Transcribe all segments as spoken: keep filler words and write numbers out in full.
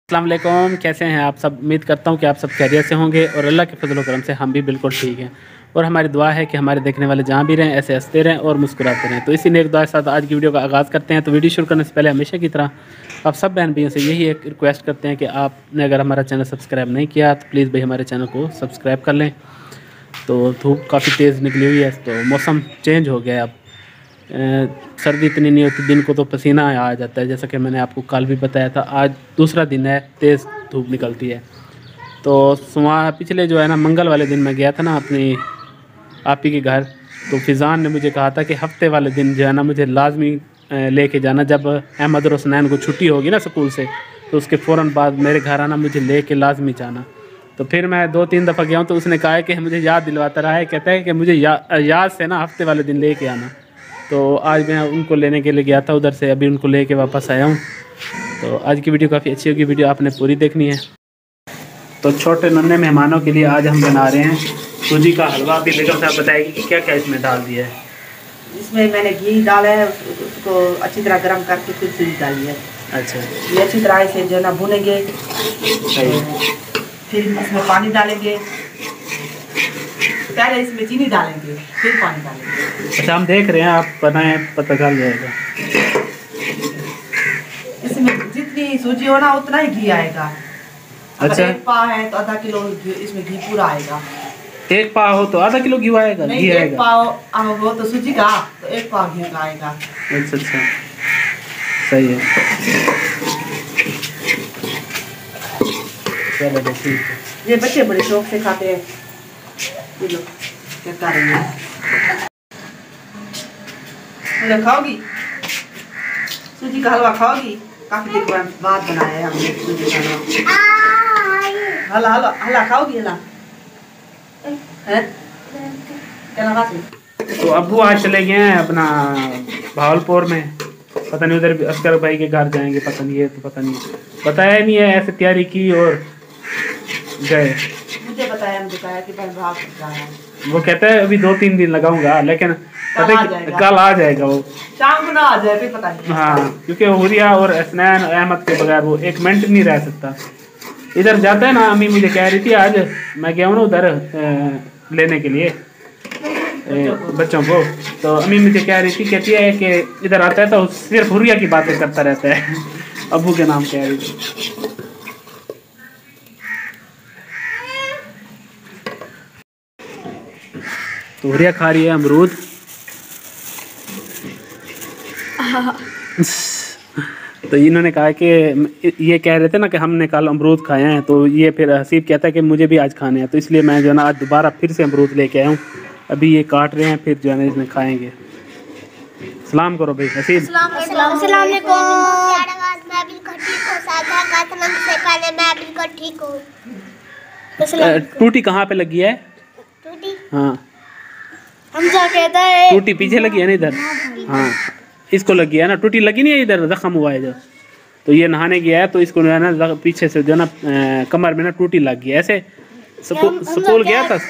अस्सलाम वालेकुम, कैसे हैं आप सब। उम्मीद करता हूं कि आप सब खैरियत से होंगे और अल्लाह के फजल करम से हम भी बिल्कुल ठीक हैं। और हमारी दुआ है कि हमारे देखने वाले जहाँ भी रहें ऐसे हंसते रहें और मुस्कुराते रहें। तो इसी नेक दुआ के साथ आज की वीडियो का आगाज़ करते हैं। तो वीडियो शुरू करने से पहले हमेशा की तरह आप सब बहन भाइयों से यही एक रिक्वेस्ट करते हैं कि आपने अगर हमारा चैनल सब्सक्राइब नहीं किया तो प्लीज़ भाई हमारे चैनल को सब्सक्राइब कर लें। तो धूप काफ़ी तेज़ निकली हुई है, तो मौसम चेंज हो गया है। अब सर्दी इतनी नहीं होती, दिन को तो पसीना आ जाता है, जैसा कि मैंने आपको कल भी बताया था। आज दूसरा दिन है तेज़ धूप निकलती है। तो सुबह पिछले जो है ना मंगल वाले दिन मैं गया था ना अपनी आपी के घर, तो फिज़ान ने मुझे कहा था कि हफ्ते वाले दिन जो है ना मुझे लाजमी लेके जाना। जब अहमद और हसनैन को छुट्टी होगी ना स्कूल से, तो उसके फ़ौरन बाद मेरे घर आना, मुझे लेके लाजमी जाना। तो फिर मैं दो तीन दफ़ा गया हूँ, तो उसने कहा है कि मुझे याद दिलवाता रहा है, कहता है कि मुझे या, याद से ना हफ्ते वाले दिन लेके आना। तो आज मैं उनको लेने के लिए गया था उधर से, अभी उनको लेके वापस आया हूँ। तो आज की वीडियो काफ़ी अच्छी होगी, वीडियो आपने पूरी देखनी है। तो छोटे नन्हे मेहमानों के लिए आज हम बना रहे हैं सूजी का हलवा। अभी बेगम साहब बताएगी कि क्या क्या इसमें डाल दिया है। इसमें मैंने घी डाला है, उसको अच्छी तरह गर्म करके फिर सूजी डाली है। अच्छा, ये अच्छी तरह से जो ना भुनेंगे, फिर इसमें पानी डालेंगे। पहले इसमें चीनी डालेंगे फिर पानी डालेंगे। अच्छा, हम देख रहे हैं, आप बनाएं, पता चल जाएगा। इसमें जितनी सूजी हो ना उतना ही घी आएगा। अच्छा, एक पाव है तो आधा किलो इसमें घी पूरा आएगा। एक पाव हो तो आधा किलो घी आएगा? नहीं, घी एक आएगा। पाव हो तो सूजी का तो एक पाव घी का आएगा। अच्छा अच्छा, सही है। चलो ठीक है। ये बच्चे बड़े शौक से खाते हैं। ये लो क्या कर रही है, मुझे खाओगी सूजी का हलवा? खाओगी? काफी दिन बाद बनाया है हमने सूजी का हलवा। हला हला हला खाओगी? हला है तो अब्बू आज चले गए हैं अपना भावलपुर में, पता नहीं उधर अस्कर भाई के घर जाएंगे, पता नहीं है, तो पता नहीं बताया नहीं है, ऐसे तैयारी की और गए। मुझे बताया मुझे कहा कि भाई भाग जाना। वो कहता है अभी दो तीन दिन लगाऊंगा, लेकिन पता है कल आ जाएगा वो, शाम को ना आ जाए फिर पता नहीं। हाँ, क्योंकि हुरिया और हसनैन अहमद के बगैर वो एक मिनट नहीं रह सकता। इधर जाता है ना, अम्मी मुझे कह रही थी, आज मैं गया हूँ ना उधर लेने के लिए बच्चों को, तो अम्मी मुझे कह रही थी, कहती है कि इधर आता है तो सिर्फ हुरिया की बातें करता रहता है। अब्बू के नाम कह रही थी। तो हुरिया खा रही है अमरूद। तो इन्होंने कहा कि ये कह रहे थे ना कि हमने कल अमरूद खाए हैं, तो ये फिर हसीब कहता है कि मुझे भी आज खाने हैं, तो इसलिए मैं जो है ना आज दोबारा फिर से अमरूद लेके आया हूँ। अभी ये काट रहे हैं, फिर जो है ना इसमें खाएंगे। सलाम करो भाई हसीब। टूटी कहाँ पे लगी है? हाँ, हमजा कहता है टूटी पीछे लगी है ना इधर। हाँ, इसको लगी है ना, टूटी लगी नहीं है, इधर जख्म हुआ है जो। तो ये नहाने गया है, तो इसको जो है ना पीछे से जो है ना कमर में ना टूटी लग गई। ऐसे स्कूल गया था।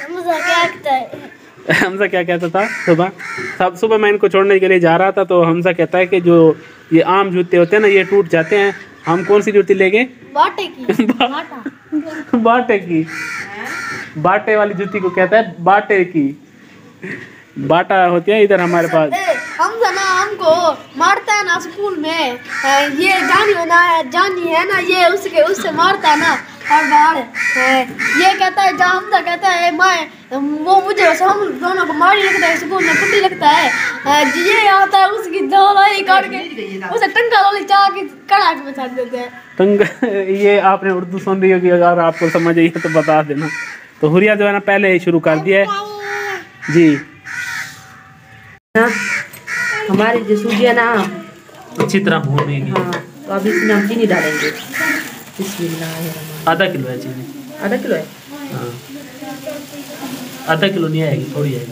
हमजा क्या कहता था सुबह? सब सुबह मैं इनको छोड़ने के लिए जा रहा था, तो हमजा कहता है कि जो ये आम जूते होते हैं ना ये टूट जाते हैं, हम कौन सी जूती ले गए? बाटे की। बाटे की, बाटे वाली जूती को कहता है बाटे की। बाटा होती है इधर हमारे पास। हम ना हमको मारता है ना स्कूल में, ये जानी है ना, जानी है ना, ये उसके उससे मारता है ना हर बार। ये कहता है जहाँ हमजा कहता है मैं वो मुझे हम दोनों को मारी लगता है, स्कूल में कुट्टी लगता है। ये आता है उसकी दवाई काट के उसे टंगा वाली चाह के कड़ा के बचा देते हैं। टंगा, ये आपने उर्दू सुन रही होगी, अगर आपको समझ आई है तो बता देना। तो हुरिया जो है ना पहले ही शुरू कर दिया है जी। हमारी जो सूजी है ना अच्छी तरह भूनेंगे। हाँ, तो अभी इसमें हम चीनी डालेंगे। बिस्मिल्लाह। आधा किलो है चीनी? आधा किलो है। हाँ, आधा किलो नहीं आएगी, थोड़ी आएगी।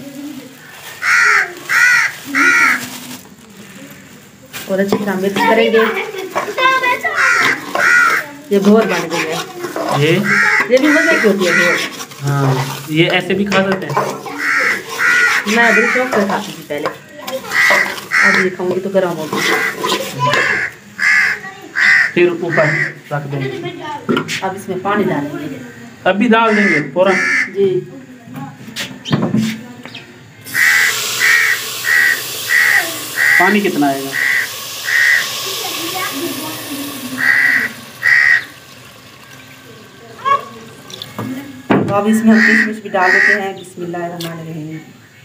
और अच्छी तरह मिक्स करेंगे। ये घोर बन गई है। ये ये भी मजे की होती है घोर। हाँ, ये ऐसे भी खा सकते हैं। मैं बड़ी शौक से खाती थी पहले, अब ये खाऊंगी तो गर्म होगी। फिर ऊपर रख देंगे। अब इसमें पानी डालेंगे। अभी डाल देंगे पूरा जी। पानी कितना आएगा? तो अब इसमें हम किशमिश भी डाल देते हैं। बिस्मिल्लाहिर्रहमानिर्रहीम।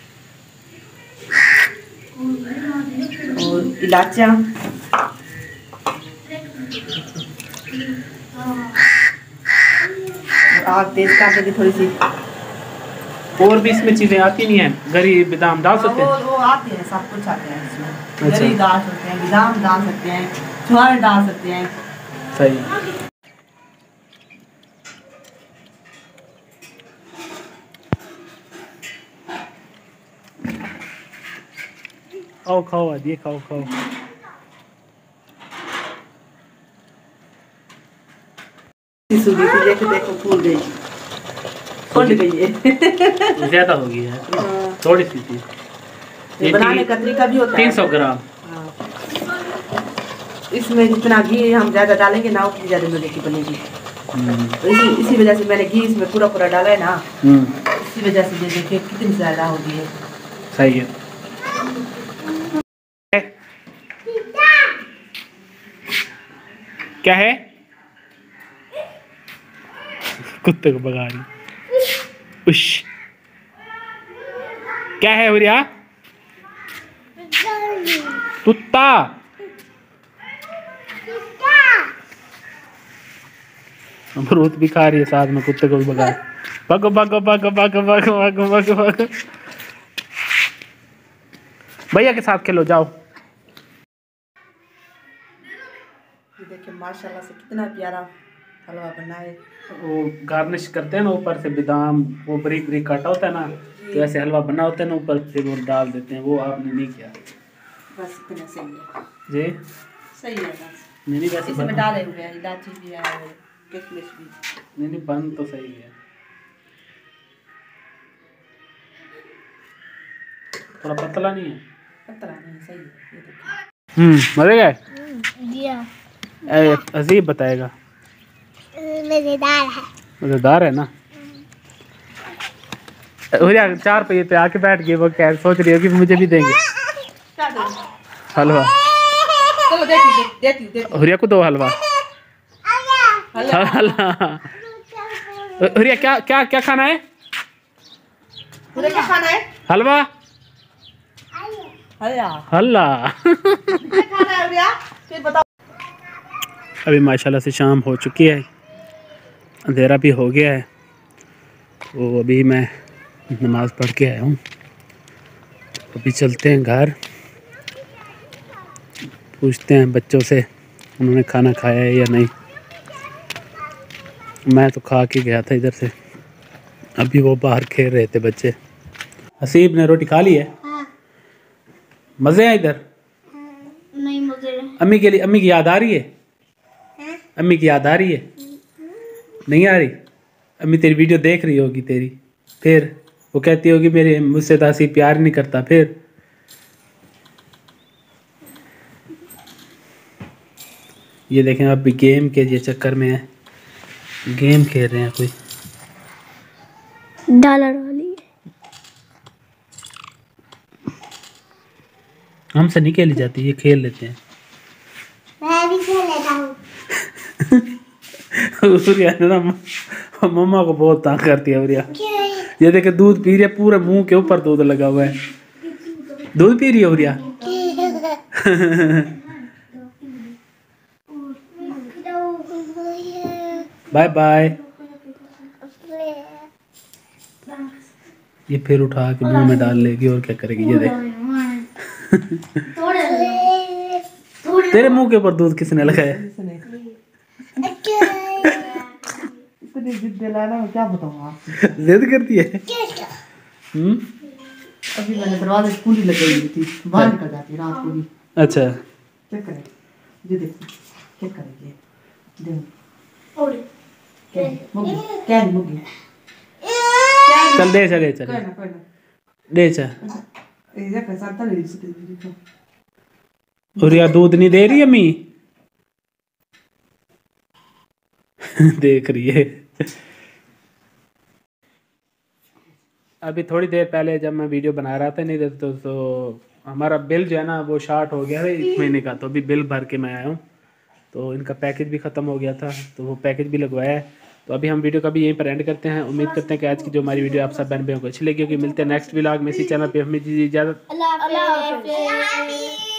और इलायचियाँ, आग तेज कर देंगे थोड़ी सी। और भी इसमें चीजें आती नहीं है, गरी बादाम डाल सकते हैं? वो, वो आते हैं, सब कुछ आते हैं इसमें। अच्छा। गरी डाल सकते हैं, बादाम डाल सकते हैं, छुहारे डाल सकते हैं। सही। आओ खाओ, आज ये खाओ खाओ। सूजी की देखो देखो फूल गई, फूल गई है। ज्यादा हो गई है, थोड़ी सी थी। ये बनाने का तरीका भी होता है। तीन सौ ग्राम। हाँ। इसमें जितना घी हम ज्यादा डालेंगे ना उतनी ज्यादा मजे की बनेगी। तो इसी इसी वजह से मैंने घी इसमें पूरा पूरा डाला है ना, इसी वजह से ये देखिए कितनी ज्यादा हो गई है। सही है। क्या है? कुत्ते को भगा रही। उश। क्या है हुरिया? कुत्ता। अमरूद भी खा रही है, साथ में कुत्ते को भी भगा। भागो भागो भागो भागो भागो भागो भागो भागो। भैया के साथ खेलो, जाओ। देखिए माशाल्लाह से कितना प्यारा हलवा बना है। वो गार्निश करते हैं ना ऊपर से, बादाम वो बारीक बारीक काटा होता है ना, तो ऐसे हलवा बना होता है ना, ऊपर से वो डाल देते हैं। वो आपने नहीं किया। बस इतना सही है जी, सही है। बस नहीं नहीं वैसे इसमें बन, डाले हुए हैं इलायची भी है, किशमिश भी। नहीं नहीं बन तो सही है। थोड़ा पतला नहीं है? पतला नहीं, सही है। ये देखिए। हम्म मजे गए? दिया अजीब बताएगा। मजेदार है। मजेदार है ना। हुरिया चार पहिए पे आके बैठ गई, वो क्या सोच रही होगी मुझे भी देंगे क्या दो? हलवा। चलो देती देती देती। हुरिया को दो हलवा। हलवा। हलवा। हुरिया क्या क्या क्या खाना है? पूरे क्या खाना है? हलवा। हलवा। हल्ला। क्या खाना है भैया? फिर बताओ। अभी माशाल्लाह से शाम हो चुकी है, अंधेरा भी हो गया है। तो अभी मैं नमाज़ पढ़ के आया हूँ। अभी चलते हैं घर, पूछते हैं बच्चों से उन्होंने खाना खाया है या नहीं। मैं तो खा के गया था इधर से, अभी वो बाहर खेल रहे थे बच्चे। हसीब ने रोटी खा ली है? हाँ। मज़े हैं इधर? नहीं मुझे अम्मी के लिए, अम्मी की याद आ रही है? अम्मी की याद आ रही है? नहीं आ रही? अम्मी तेरी वीडियो देख रही होगी तेरी, फिर वो कहती होगी मेरे मुझसे तो हसीब प्यार नहीं करता। फिर ये देखें आप भी गेम के ये चक्कर में है, गेम खेल रहे हैं कोई। डॉलर वाली हमसे नहीं खेली जाती, ये खेल लेते हैं। मैं भी खेल लेता हूँ। ना मम्मा को बहुत तंग करती है उरिया। ये देखे दूध पी रही है, पूरे मुंह के ऊपर दूध लगा हुआ है। दूध पी रही है उरिया। Bye bye. ये फिर उठा के मुंह में डाल लेगी और क्या करेगी ये देख। तेरे मुंह के ऊपर दूध किसने लगाया? इतनी जिद दिलाना मैं क्या बताऊँ आपको। जिद करती है। हम्म। अभी मैंने दरवाजे की कुंडी लगाई हुई थी, बाहर निकल जाती रात को भी। अच्छा क्या करें? ये देखो क्या करेंगे। देखो क्या मुगी क्या मुगी चल दे चले चले कोई ना कोई ना दे चल। ये देखो साथ ले इसके देखो। उरिया दूध नहीं दे रही अम्मी? देख रही है। अभी थोड़ी देर पहले जब मैं वीडियो बना रहा था नहीं तो, तो, तो हमारा बिल जो है ना वो शार्ट हो गया है एक महीने का, तो अभी बिल भर के मैं आया हूँ। तो इनका पैकेज भी ख़त्म हो गया था, तो वो पैकेज भी लगवाया है। तो अभी हम वीडियो का भी यहीं पर एंड करते हैं। उम्मीद करते हैं कि आज की जो हमारी वीडियो आप सब बहन भाइयों को अच्छी लगी होगी। मिलते हैं नेक्स्ट व्लॉग में इसी चैनल पे। हमें दीजिए इजाज़त। अल्लाह हाफ़िज़।